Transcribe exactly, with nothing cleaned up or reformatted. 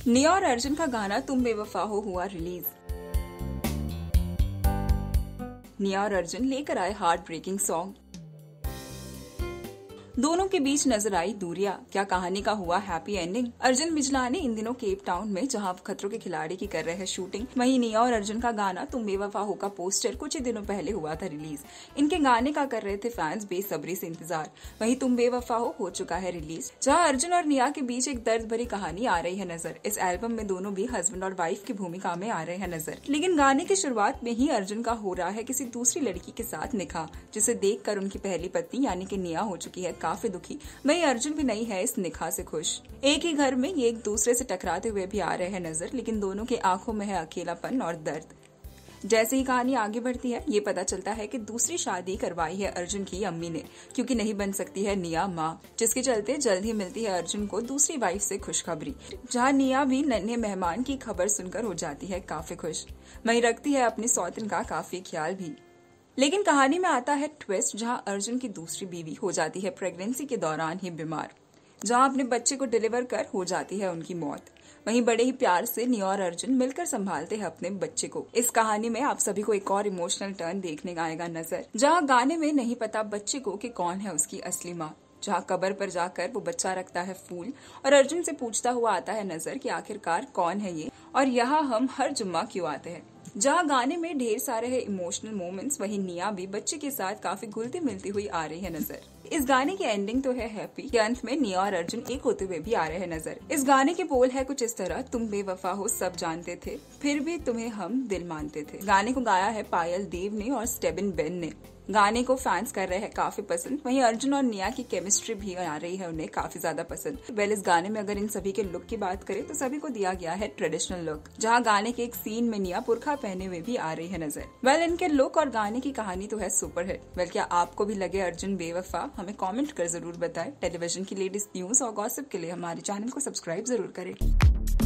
निया और अर्जुन का गाना तुम बेवफा हो हुआ रिलीज। निया और अर्जुन लेकर आए हार्ट ब्रेकिंग सॉन्ग। दोनों के बीच नजर आई दूरियां, क्या कहानी का हुआ हैप्पी एंडिंग। अर्जुन बिजलानी इन दिनों केप टाउन में जहां खतरों के खिलाड़ी की कर रहे हैं शूटिंग, वहीं निया और अर्जुन का गाना तुम बेवफा हो का पोस्टर कुछ ही दिनों पहले हुआ था रिलीज। इनके गाने का कर रहे थे फैंस बेसब्री से इंतजार। वहीं तुम बेवफा हो हो चुका है रिलीज, जहां अर्जुन और निया के बीच एक दर्द भरी कहानी आ रही है नजर। इस एल्बम में दोनों भी हस्बैंड और वाइफ की भूमिका में आ रहे हैं नजर, लेकिन गाने की शुरुआत में ही अर्जुन का हो रहा है किसी दूसरी लड़की के साथ निकाह, जिसे देखकर उनकी पहली पत्नी यानी कि निया हो चुकी है काफी दुखी। वहीं अर्जुन भी नहीं है इस निकाह से खुश। एक ही घर में ये एक दूसरे से टकराते हुए भी आ रहे हैं नजर, लेकिन दोनों की आंखों में है अकेलापन और दर्द। जैसे ही कहानी आगे बढ़ती है, ये पता चलता है कि दूसरी शादी करवाई है अर्जुन की अम्मी ने, क्योंकि नहीं बन सकती है निया माँ, जिसके चलते जल्द ही मिलती है अर्जुन को दूसरी वाइफ से खुशखबरी, जहाँ निया भी नन्हे मेहमान की खबर सुनकर हो जाती है काफी खुश। वहीं रखती है अपनी सौतन का काफी ख्याल भी। लेकिन कहानी में आता है ट्विस्ट, जहां अर्जुन की दूसरी बीवी हो जाती है प्रेगनेंसी के दौरान ही बीमार, जहां अपने बच्चे को डिलीवर कर हो जाती है उनकी मौत। वहीं बड़े ही प्यार से निया और अर्जुन मिलकर संभालते हैं अपने बच्चे को। इस कहानी में आप सभी को एक और इमोशनल टर्न देखने का आएगा नजर, जहां गाने में नहीं पता बच्चे को कि कौन है उसकी असली माँ, जहाँ कब्र पर जाकर वो बच्चा रखता है फूल और अर्जुन से पूछता हुआ आता है नजर कि आखिरकार कौन है ये और यहाँ हम हर जुम्मा क्यों आते हैं। जहाँ गाने में ढेर सारे है इमोशनल मोमेंट्स, वहीं निया भी बच्चे के साथ काफी घुलती मिलती हुई आ रही है नजर। इस गाने की एंडिंग तो है हैप्पी, के अंत में निया और अर्जुन एक होते हुए भी आ रहे हैं नजर। इस गाने के बोल है कुछ इस तरह, तुम बेवफा हो सब जानते थे, फिर भी तुम्हें हम दिल मानते थे। गाने को गाया है पायल देव ने और स्टेबिन बेन ने। गाने को फैंस कर रहे हैं काफी पसंद। वहीं अर्जुन और निया की केमिस्ट्री भी आ रही है उन्हें काफी ज्यादा पसंद। वेल, इस गाने में अगर इन सभी के लुक की बात करें तो सभी को दिया गया है ट्रेडिशनल लुक, जहां गाने के एक सीन में निया बुर्खा पहने हुए भी आ रही है नजर। वेल, इनके लुक और गाने की कहानी तो है सुपर हिट। वेल, क्या आपको भी लगे अर्जुन बेवफा? हमें कॉमेंट कर जरूर बताएं। टेलीविजन की लेटेस्ट न्यूज और गॉसिप के लिए हमारे चैनल को सब्सक्राइब जरूर करें।